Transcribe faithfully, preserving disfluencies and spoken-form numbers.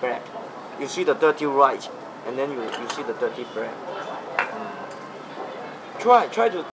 black. You see the dirty white, and then you you see the dirty black. Try try to